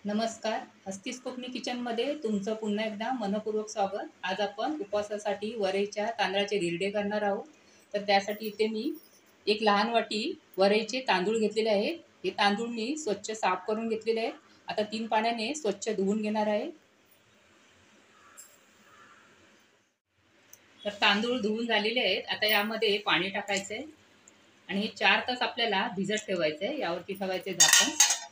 नमस्कार. हस्तीस कोकणी किचनमध्ये तुमचं पुन्हा एकदा मनपूर्वक स्वागत. आज आपण उपवासासाठी वरईच्या तांदळाचे धिरडे करणार आहोत. तर त्यासाठी इथे मी एक लहान वाटी वरईचे तांदूळ घेतलेले आहेत. हे तांदूळ मी स्वच्छ साफ करून घेतलेले आहेत. आता 3 पाण्याने स्वच्छ धुवून घेणार आहे. तर तांदूळ धुवून झालेले आहेत. आता यामध्ये पाणी टाकायचं आहे आणि हे 4 तास आपल्याला भिजत ठेवायचं आहे. यावरती ठेवायचे झाकण.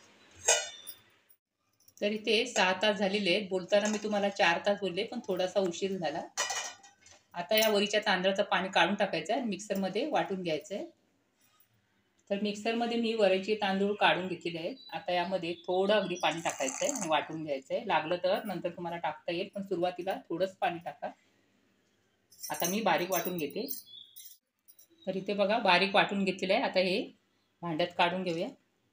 तर इथे 6 तास झालेले आहेत. बोलताना मी तुम्हाला 4 तास बोलले, पण थोडासा उशीर झाला. आता या वरीच्या तांदळाचं पाणी काढून टाकायचं आहे आणि मिक्सरमध्ये वाटून घ्यायचं आहे. तर मिक्सरमध्ये मी वरईचे तांदूळ काढून घेतलेले आहेत. आता यामध्ये थोडं अगदी पाणी टाकायचं आहे आणि वाटून घ्यायचं आहे. लागलं तर नंतर तुम्हाला टाकता येईल, पण सुरुवातीला थोडंच पाणी टाका. आता मी बारीक वाटून घेते. तर इथे बघा बारीक वाटून घेतलेलं आहे. आता हे भांड्यात काढून घेऊया.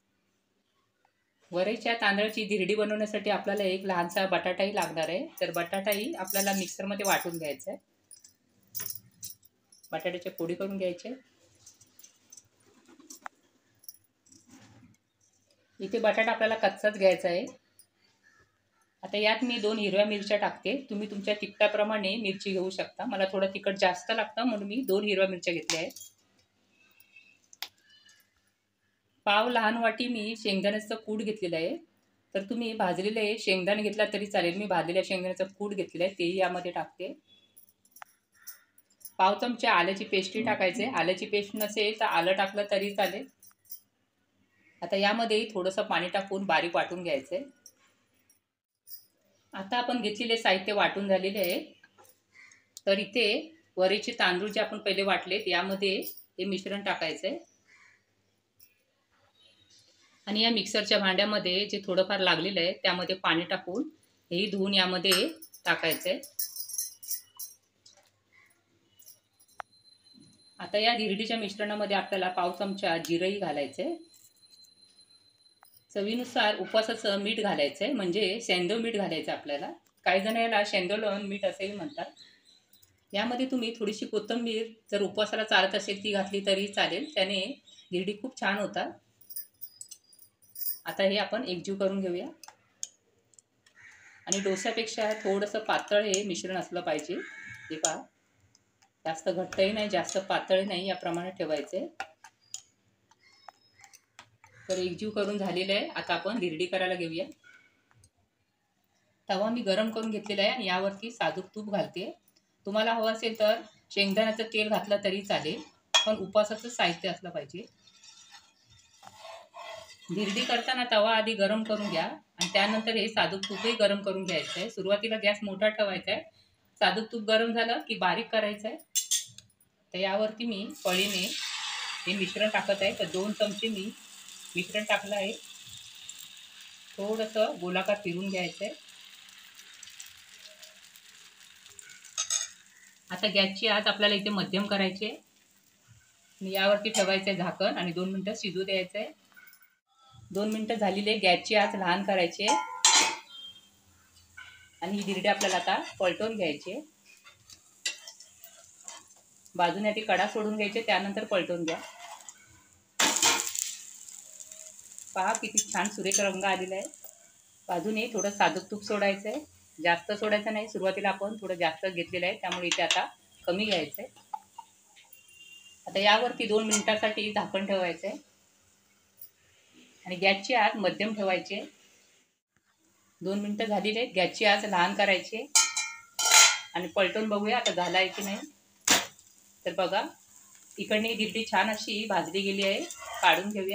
वरईच्या तांदळाची धिरडी बनवण्यासाठी आपल्याला एक लहानसा बटाटाही लागणार आहे. तर बटाटाही आपल्याला मिक्सरमध्ये वाटून घ्यायचा आहे. बटाट्याच्या फोडी करून घ्यायचे. इथे बटाटा आपल्याला कच्चाच घ्यायचा आहे. आता यात मी 2 हिरव्या मिरच्या टाकते. तुम्ही तुमच्या तिखटाप्रमाणे मिरची घेऊ शकता. मला थोडं तिखट जास्त लागतं म्हणून मी 2 हिरव्या मिरच्या घेतल्या आहेत. पाव लहान वाटी मी शेंगदाण्याचं कूट घेतलेलं आहे. तर तुम्ही भाजलेले शेंगदाणे घेतला तरी चालेल. मी भाजलेल्या शेंगदाण्याचं कूट घेतलेलं आहे, तेही यामध्ये टाकते. पाव चमचा आल्याची पेस्टही टाकायचे. आल्याची पेस्ट नसेल तर आलं टाकलं तरी चालेल. आता यामध्ये थोडंसं पाणी टाकून बारीक वाटून घ्यायचं आहे. आता आपण घेतलेले साहित्य वाटून झालेले आहे. तर इथे वरईचे तांदूळ जे आपण पहिले वाटलेत यामध्ये हे मिश्रण टाकायचं आहे आणि या मिक्सरच्या भांड्यामध्ये जे थोडंफार लागलेलं आहे त्यामध्ये पाणी टाकून हेही धुवून यामध्ये टाकायचं आहे. आता या धिरडीच्या मिश्रणामध्ये आपल्याला पाव चमचा जिरंही घालायचं आहे. चवीनुसार उपवासाचं मीठ घालायचं आहे, म्हणजे शेंदो मीठ घालायचं आपल्याला. काही जण याला शेंदोलन मीठ असेही म्हणतात. यामध्ये तुम्ही थोडीशी कोथिंबीर जर उपवासाला चालत असेल ती घातली तरी चालेल. त्याने धिरडी खूप छान होतात. आता हे आपण एकजीव करून घेऊया आणि डोस्यापेक्षा थोडंसं पातळ हे मिश्रण असलं पाहिजे. हे पहा, जास्त घट्टही नाही जास्त पातळही नाही, याप्रमाणे ठेवायचे. तर एकजीव करून झालेलं आहे. आता आपण धिरडी करायला घेऊया. तवा मी गरम करून घेतलेला आहे आणि यावरती साजूक तूप घालते. तुम्हाला हवं असेल तर शेंगदाण्याचं तेल घातलं तरी चालेल, पण उपवासाचं साहित्य असलं पाहिजे. धिरडी करताना तवा आधी गरम करून घ्या आणि त्यानंतर हे साजूक तूपही गरम करून घ्यायचं आहे. सुरुवातीला गॅस मोठा ठेवायचा आहे. साजूक तूप गरम झालं की बारीक करायचं आहे. तर यावरती मी पळीने हे मिश्रण टाकत आहे. तर 2 चमचे मी मिश्रण टाकलं आहे. थोडंसं गोलाकार फिरून घ्यायचं आहे. आता गॅसची आच आपल्याला इथे मध्यम करायची आहे. यावरती ठेवायचं आहे झाकण आणि 2 मिनटं शिजू द्यायचं आहे. 2 मिनटं झालेले. गॅसची आच लहान करायची आहे आणि ही धिरडी आपल्याला आता पलटवून घ्यायची आहे. बाजूने आधी कडा सोडून घ्यायचे, त्यानंतर पलटवून घ्या. पहा किती छान सुरेख रंग आलेला आहे. बाजूने थोडं साजूक तूप सोडायचं आहे. जास्त सोडायचं नाही. सुरुवातीला आपण थोडं जास्त घेतलेलं आहे त्यामुळे इथे आता कमी घ्यायचं आहे. आता यावरती 2 मिनिटासाठी झाकण ठेवायचं आहे आणि गॅसची आच मध्यम ठेवायची आहे. 2 मिनटं झालेली आहेत. गॅसची आच लहान करायची आहे आणि पलटून बघूया आता झाला आहे की नाही. तर बघा, इकडनी धिरडी छान अशी भाजली गेली आहे. काढून घेऊया.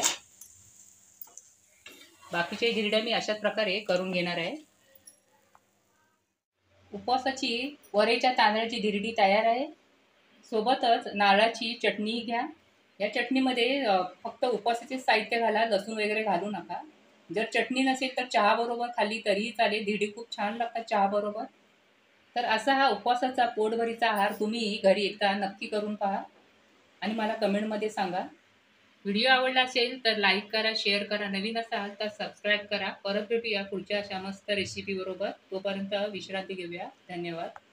बाकीच्या धिरड्या मी अशाच प्रकारे करून घेणार आहे. उपवासाची वरईच्या तांदळाची धिरडी तयार आहे. सोबतच नारळाची चटणी घ्या. या चटणीमध्ये फक्त उपवासाचे साहित्य घाला, लसूण वगैरे घालू नका. जर चटणी नसेल तर चहाबरोबर खाल्ली तरीही चालेल. धिरडी खूप छान लागतात चहाबरोबर. तर असा हा उपवासाचा पोटभरीचा आहार तुम्ही घरी एकदा नक्की करून पहा आणि मला कमेंटमध्ये सांगा. व्हिडिओ आवडला असेल तर लाईक करा, शेअर करा. नवीन असाल तर सबस्क्राईब करा. परत भेटूया पुढच्या अशा मस्त रेसिपीबरोबर. तोपर्यंत विश्रांती घेऊया. धन्यवाद.